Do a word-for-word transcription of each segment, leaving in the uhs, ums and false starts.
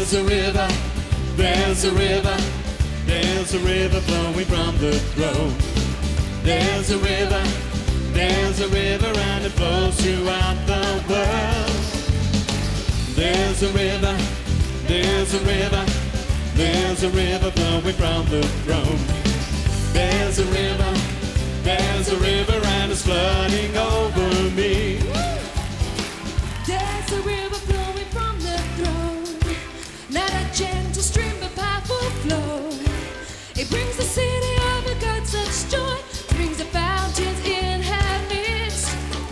There's a river, there's a river, there's a river flowing from the throne. There's a river, there's a river and it flows throughout the world. There's a river, there's a river, there's a river flowing from the throne. There's a river, there's a river and it's flooding over me. There's a river flowing from the throne, not a gentle stream but powerful flow. It brings the city of a God such joy, brings the fountains inhabits.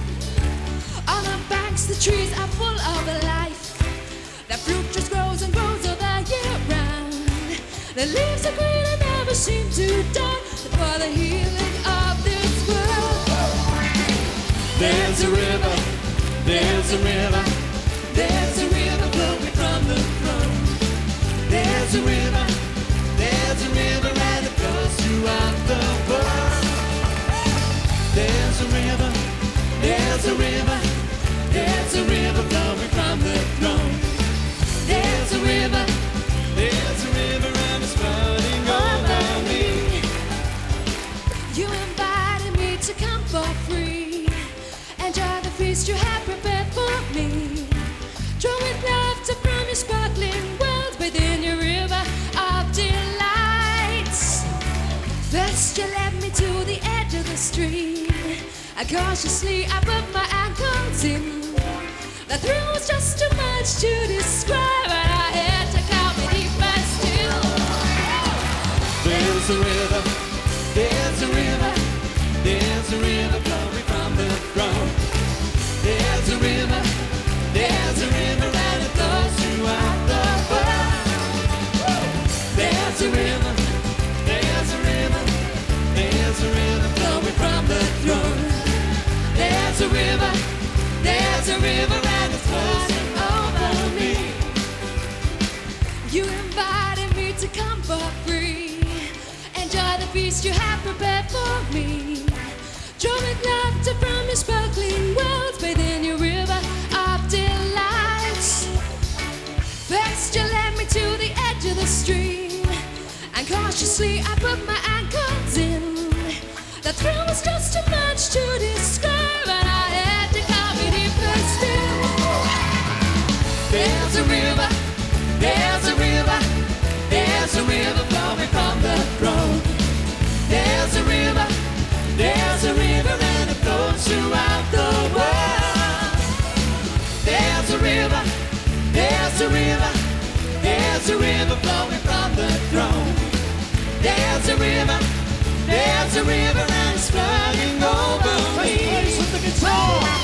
On the banks the trees are full of life, the fruit just grows and grows all the year round. The leaves are green and never seem to die, for the healing of this world. There's a river, there's a river, There's a river flowing from the throne. there's a river, there's a river and it flows throughout the world. There's a river, there's a river, there's a river flowing from the throne. There's a river, there's a river and it's flooding over me. You invited me to come for free, enjoy the feast you have prepared for me. Drawing laughter from your sparkling world within your river of delights. First you led me to the edge of the stream, and cautiously I put my ankles in. The thrill was just too much to describe, and I had to count me deeper still. There's a river, there's a river, there's a river flowing from the throne. There's a river, there's a river and it flows throughout the world. There's a river, there's a river, there's a river flowing from the throne. There's a river, there's a river and it's flowing over me. You invited me to come for free, enjoy the feast you have prepared for me. Drawing laughter from your sparkling world within your river of delights. First you led me to the edge of the stream, and cautiously I put my ankles in. The thrill was just too much to describe, and I had to count me deeper still. There's a river, there's a river, there's a river flowing from the throne. There's a river, there's a river and it flows throughout the world. There's a river, there's a river, there's a river flowing from the throne. There's a river, there's a river and it's flooding over me. Place with the guitar.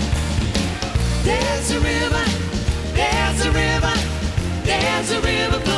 There's a river, there's a river, there's a river.